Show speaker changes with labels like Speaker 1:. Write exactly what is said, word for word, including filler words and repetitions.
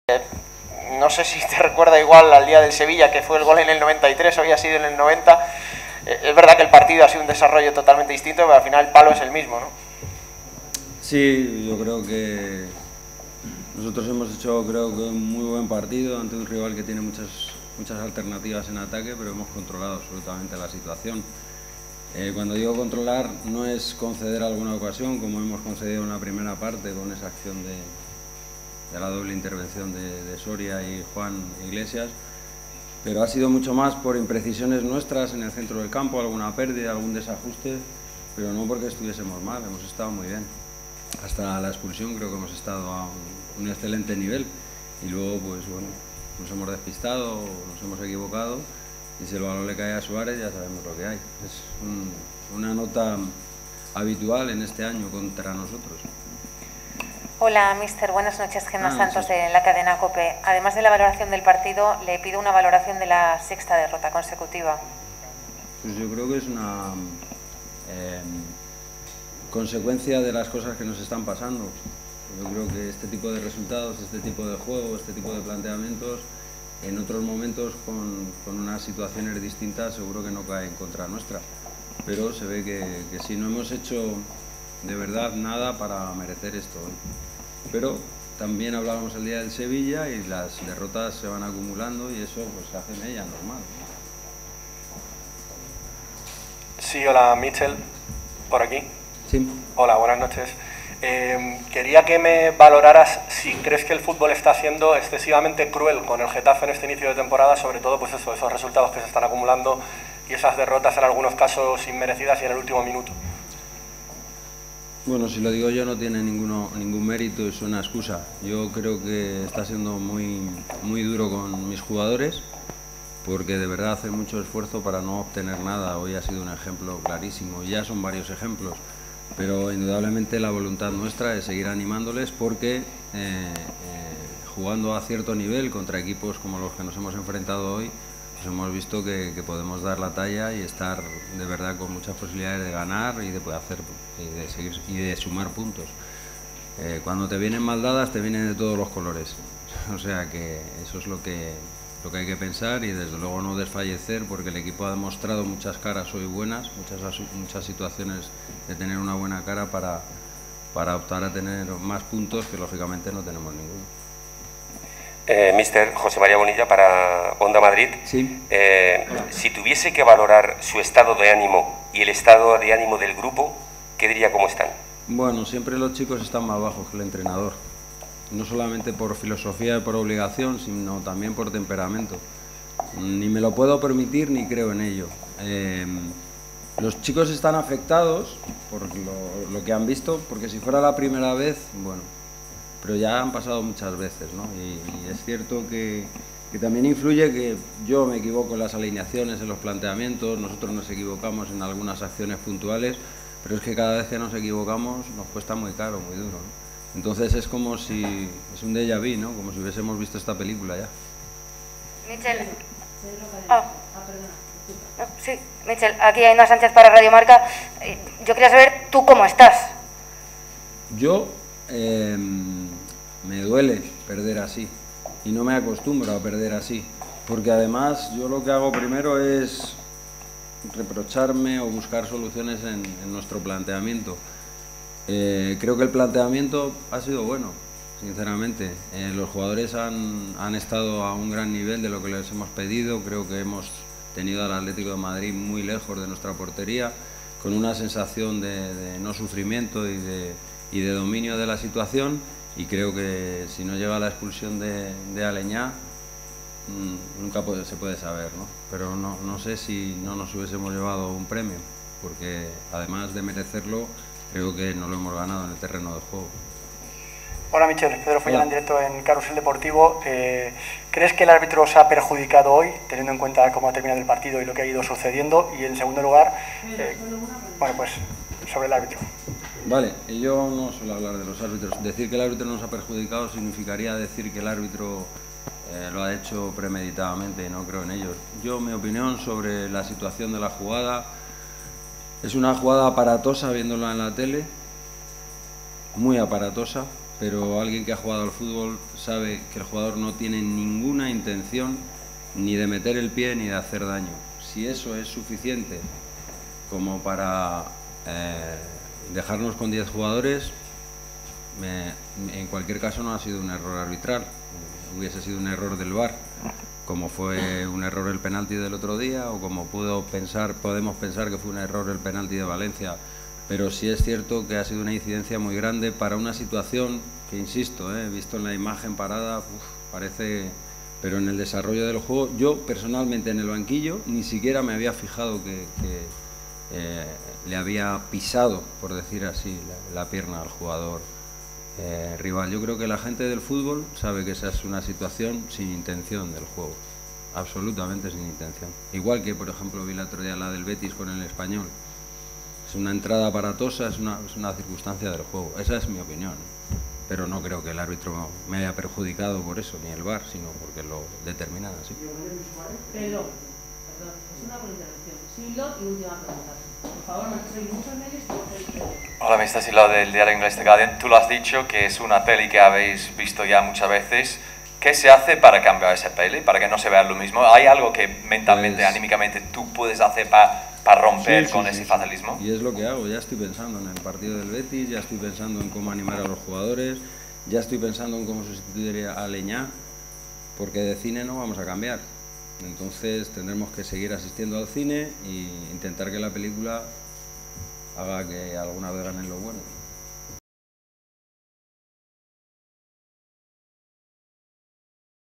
Speaker 1: No sé si te recuerda igual al día del Sevilla, que fue el gol en el noventa y tres, hoy ha sido en el noventa. Es verdad que el partido ha sido un desarrollo totalmente distinto, pero al final el palo es el mismo, ¿no?
Speaker 2: Sí, yo creo que nosotros hemos hecho, creo que un muy buen partido ante un rival que tiene muchas, muchas alternativas en ataque, pero hemos controlado absolutamente la situación. Eh, cuando digo controlar, no es conceder alguna ocasión, como hemos concedido en la primera parte con esa acción de, de la doble intervención de, de Soria y Juan Iglesias, pero ha sido mucho más por imprecisiones nuestras en el centro del campo, alguna pérdida, algún desajuste, pero no porque estuviésemos mal, hemos estado muy bien. Hasta la expulsión creo que hemos estado a un, un excelente nivel y luego pues bueno, nos hemos despistado, nos hemos equivocado y si el balón le cae a Suárez ya sabemos lo que hay. Es un, una nota habitual en este año contra nosotros.
Speaker 3: Hola, mister. Buenas noches. Gemma
Speaker 2: ah,
Speaker 3: Santos
Speaker 2: sí.
Speaker 3: de la cadena COPE. Además de la valoración del partido, le pido una valoración de la sexta derrota consecutiva.
Speaker 2: Pues yo creo que es una eh, consecuencia de las cosas que nos están pasando. Yo creo que este tipo de resultados, este tipo de juego, este tipo de planteamientos, en otros momentos con, con unas situaciones distintas seguro que no cae en contra nuestra. Pero se ve que, que sí, no hemos hecho de verdad nada para merecer esto. Pero también hablábamos el día del Sevilla y las derrotas se van acumulando y eso pues hace en ella normal.
Speaker 4: Sí, hola Michel, por aquí.
Speaker 2: Sí.
Speaker 4: Hola, buenas noches. Eh, quería que me valoraras si crees que el fútbol está siendo excesivamente cruel con el Getafe en este inicio de temporada, sobre todo pues eso, esos resultados que se están acumulando y esas derrotas en algunos casos inmerecidas y en el último minuto.
Speaker 2: Bueno, si lo digo yo no tiene ninguno, ningún mérito, es una excusa. Yo creo que está siendo muy, muy duro con mis jugadores porque de verdad hacen mucho esfuerzo para no obtener nada. Hoy ha sido un ejemplo clarísimo, ya son varios ejemplos, pero indudablemente la voluntad nuestra es seguir animándoles porque eh, eh, jugando a cierto nivel contra equipos como los que nos hemos enfrentado hoy, pues hemos visto que, que podemos dar la talla y estar de verdad con muchas posibilidades de ganar y de poder hacer y de seguir y de sumar puntos. Eh, cuando te vienen mal dadas te vienen de todos los colores, o sea que eso es lo que lo que hay que pensar y desde luego no desfallecer porque el equipo ha demostrado muchas caras hoy buenas, muchas muchas situaciones de tener una buena cara para para optar a tener más puntos que lógicamente no tenemos ninguno.
Speaker 5: Eh, mister José María Bonilla para Onda Madrid.
Speaker 2: Sí.
Speaker 5: Eh, si tuviese que valorar su estado de ánimo y el estado de ánimo del grupo, ¿qué diría cómo están?
Speaker 2: Bueno, siempre los chicos están más bajos que el entrenador, no solamente por filosofía y por obligación, sino también por temperamento. Ni me lo puedo permitir ni creo en ello. Eh, los chicos están afectados por lo, lo que han visto, porque si fuera la primera vez, bueno, pero ya han pasado muchas veces, ¿no? Y, y es cierto que, que también influye que yo me equivoco en las alineaciones, en los planteamientos, nosotros nos equivocamos en algunas acciones puntuales, pero es que cada vez que nos equivocamos nos cuesta muy caro, muy duro, ¿no? Entonces es como si, es un déjà vu, ¿no? Como si hubiésemos visto esta película ya.
Speaker 3: Michel. Ah, perdona. Sí, Michel, aquí hay una Sánchez para Radio Marca. Yo quería saber tú cómo estás.
Speaker 2: Yo eh, me duele perder así y no me acostumbro a perder así, porque además yo lo que hago primero es reprocharme o buscar soluciones en, en nuestro planteamiento. Eh, creo que el planteamiento ha sido bueno, sinceramente. Eh, los jugadores han, han estado a un gran nivel de lo que les hemos pedido. Creo que hemos tenido al Atlético de Madrid muy lejos de nuestra portería, con una sensación de, de no sufrimiento y de, y de dominio de la situación. Y creo que si no llega la expulsión de, de Aleñá, mmm, nunca puede, se puede saber, ¿no? Pero no, no sé si no nos hubiésemos llevado un premio, porque además de merecerlo, creo que no lo hemos ganado en el terreno de juego.
Speaker 6: Hola Michel, Pedro Follán en directo en Carrusel Deportivo. Eh, ¿Crees que el árbitro os ha perjudicado hoy, teniendo en cuenta cómo ha terminado el partido y lo que ha ido sucediendo? Y en segundo lugar, eh, bueno, pues sobre el árbitro.
Speaker 2: Vale, yo no suelo hablar de los árbitros. Decir que el árbitro nos ha perjudicado significaría decir que el árbitro eh, lo ha hecho premeditadamente y no creo en ello. Yo, mi opinión sobre la situación de la jugada, es una jugada aparatosa viéndola en la tele, muy aparatosa, pero alguien que ha jugado al fútbol sabe que el jugador no tiene ninguna intención ni de meter el pie ni de hacer daño. Si eso es suficiente como para eh, dejarnos con diez jugadores, me, en cualquier caso no ha sido un error arbitral, hubiese sido un error del V A R, como fue un error el penalti del otro día o como puedo pensar, podemos pensar que fue un error el penalti de Valencia. Pero sí es cierto que ha sido una incidencia muy grande para una situación que, insisto, eh, visto en la imagen parada, uf, parece... Pero en el desarrollo del juego, yo personalmente en el banquillo ni siquiera me había fijado que, que eh, le había pisado, por decir así, la, la pierna al jugador eh, rival. Yo creo que la gente del fútbol sabe que esa es una situación sin intención del juego, absolutamente sin intención. Igual que, por ejemplo, vi la otro día la del Betis con el Español. Es una entrada aparatosa, es una, es una circunstancia del juego. Esa es mi opinión. Pero no creo que el árbitro me haya perjudicado por eso, ni el V A R, sino porque lo determinan así.
Speaker 7: Pedro, perdón, es una buena intervención. Silot y última pregunta. Por favor, no sois muchos medios.
Speaker 8: Hola, mister Silot del diario inglés The Guardian. Tú lo has dicho, que es una peli que habéis visto ya muchas veces. ¿Qué se hace para cambiar esa peli, para que no se vea lo mismo? ¿Hay algo que mentalmente, pues, anímicamente, tú puedes hacer para para romper sí, sí, con sí, ese sí. fatalismo?
Speaker 2: Y es lo que hago, ya estoy pensando en el partido del Betis, ya estoy pensando en cómo animar a los jugadores, ya estoy pensando en cómo sustituir a Aleñá, porque de cine no vamos a cambiar. Entonces tendremos que seguir asistiendo al cine e intentar que la película haga que alguna vez ganen lo bueno.